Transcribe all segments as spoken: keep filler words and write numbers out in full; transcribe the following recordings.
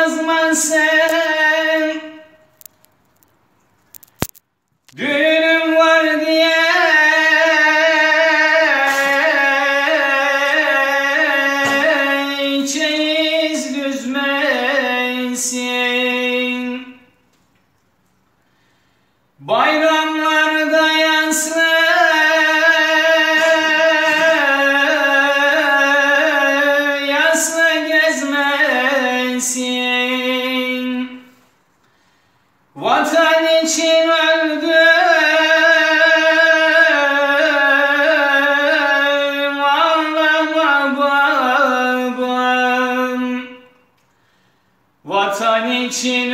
yazman sen. Düğünüm var diye çeyiz düzmesin. Bayramlarda yansın, yasla gezmesin. Vatan için öldüm, ağlama babam. Vatan için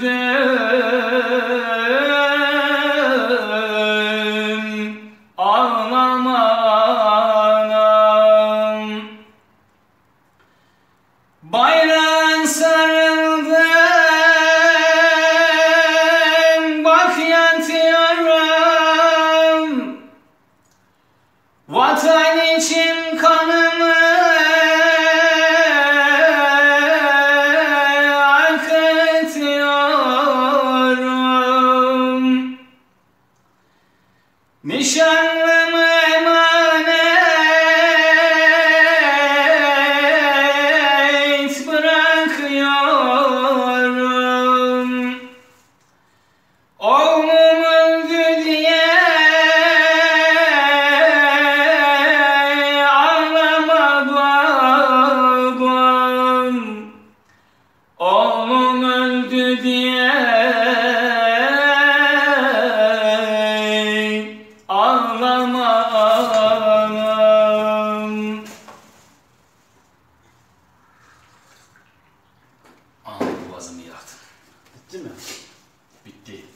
öldüm, ağlama anam. Bayrağın sarıldım, bak yatıyorum. Vatan için kanımı akıtıyorum. Nişanlımı emanet bırakıyorum. Oğlum öldü diye ağlama babam. Oğlum öldü diye ağlama anam. Anam boğazımı yaktın. Bitti mi? Bitti.